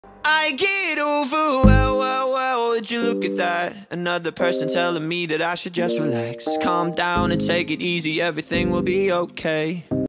I get over, well, would you look at that? Another person telling me that I should just relax, calm down and take it easy, everything will be okay.